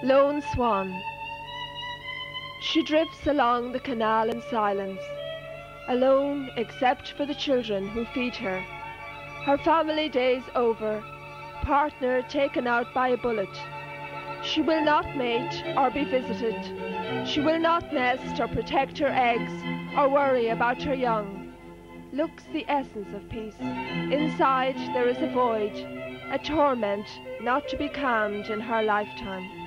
Lone Swan. She drifts along the canal in silence, alone except for the children who feed her. Her family days over, partner taken out by a bullet. She will not mate or be visited. She will not nest or protect her eggs or worry about her young. Looks the essence of peace. Inside there is a void, a torment not to be calmed in her lifetime.